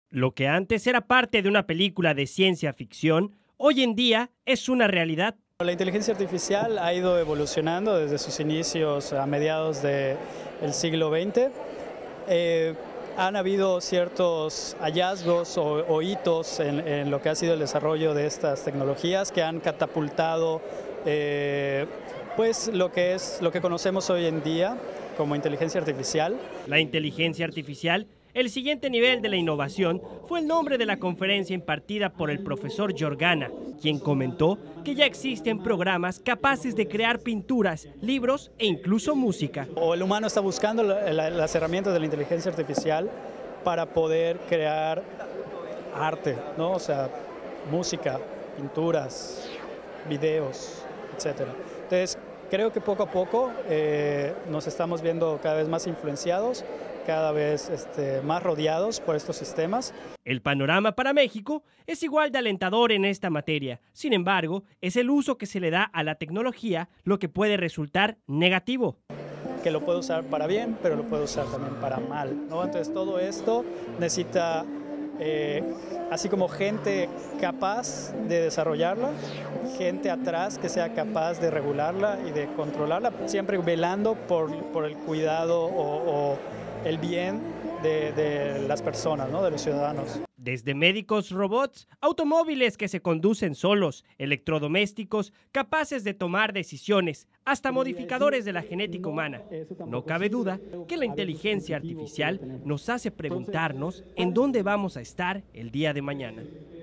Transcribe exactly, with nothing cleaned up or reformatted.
Lo que antes era parte de una película de ciencia ficción, hoy en día es una realidad. La inteligencia artificial ha ido evolucionando desde sus inicios a mediados del siglo veinte. Eh, han habido ciertos hallazgos o, o hitos en, en lo que ha sido el desarrollo de estas tecnologías que han catapultado eh, pues lo que es lo que conocemos hoy en día como inteligencia artificial. La inteligencia artificial, el siguiente nivel de la innovación, fue el nombre de la conferencia impartida por el profesor Jorgana, quien comentó que ya existen programas capaces de crear pinturas, libros e incluso música. O el humano está buscando la, la, las herramientas de la inteligencia artificial para poder crear arte, ¿no? O sea, música, pinturas, videos, etcétera. Entonces, creo que poco a poco eh, nos estamos viendo cada vez más influenciados, cada vez este, más rodeados por estos sistemas. El panorama para México es igual de alentador en esta materia. Sin embargo, es el uso que se le da a la tecnología lo que puede resultar negativo. Que lo puede usar para bien, pero lo puede usar también para mal, ¿no? Entonces todo esto necesita, eh, así como gente capaz de desarrollarla, gente atrás que sea capaz de regularla y de controlarla, siempre velando por, por el cuidado o, o el bien de, de las personas, ¿no? De los ciudadanos. Desde médicos robots, automóviles que se conducen solos, electrodomésticos capaces de tomar decisiones, hasta modificadores de la genética humana. No cabe duda que la inteligencia artificial nos hace preguntarnos en dónde vamos a estar el día de mañana.